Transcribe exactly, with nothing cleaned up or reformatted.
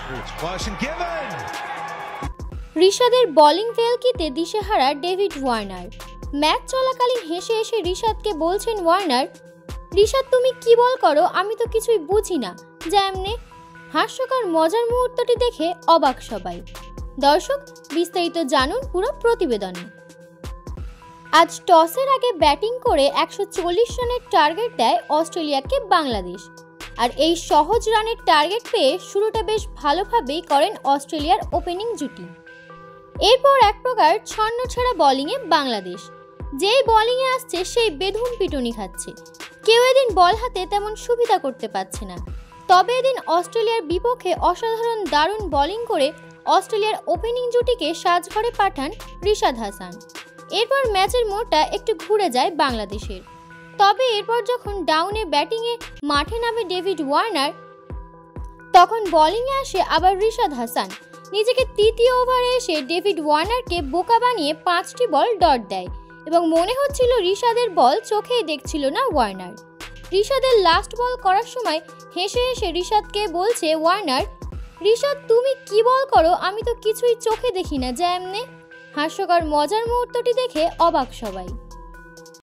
রিশাদের bowling ভেলকিতে দিশেহারা David Warner. Match চলাকালীন হেসে হেসে রিশাদকে বলছেন ওয়ার্নার, রিশাদ তুমি কি বল করো আমি তো কিছুই বুঝি না, যা এমনি। হাস্যকর মজার মুহূর্তটি দেখে অবাক সবাই। দর্শক, বিস্তারিত জানুন পুরো প্রতিবেদনে। আজ টসের আগে ব্যাটিং করে একশো চল্লিশ রানের টার্গেট দেয় অস্ট্রেলিয়াকে বাংলাদেশ। আর এই সহজ রানের টার্গেট পেয়ে শুরুটা বেশ ভালোভাবেই করেন অস্ট্রেলিয়ার ওপেনিং জুটি। এরপর এক প্রকার ছন্ন ছাড়া বোলিংয়ে বাংলাদেশ। যেই বোলিংয়ে আসছে সেই বেধুম পিটুনি খাচ্ছে। কেউ এদিন বল হাতে তেমন সুবিধা করতে পারছে না। তবে এদিন অস্ট্রেলিয়ার বিপক্ষে অসাধারণ দারুণ বোলিং করে অস্ট্রেলিয়ার ওপেনিং জুটিকে সাজঘরে পাঠান রিশাদ হাসান। এরপর ম্যাচের মোড়টা একটু ঘুরে যায় বাংলাদেশের। তবে এরপর যখন ডাউনে ব্যাটিংয়ে মাঠে নামে ডেভিড ওয়ার্নার, তখন বোলিংয়ে আসে আবার রিশাদ হাসান। নিজেকে তৃতীয় ওভারে এসে ডেভিড ওয়ার্নারকে বোকা বানিয়ে পাঁচটি বল ডট দেয় এবং মনে হচ্ছিল রিশাদের বল চোখেই দেখছিল না ওয়ার্নার। রিশাদের লাস্ট বল করার সময় হেসে হেসে রিশাদকে বলছে ওয়ার্নার, রিশাদ তুমি কি বল করো আমি তো কিছুই চোখে দেখি না, যা এমনি। হাস্যকর মজার মুহূর্তটি দেখে অবাক সবাই।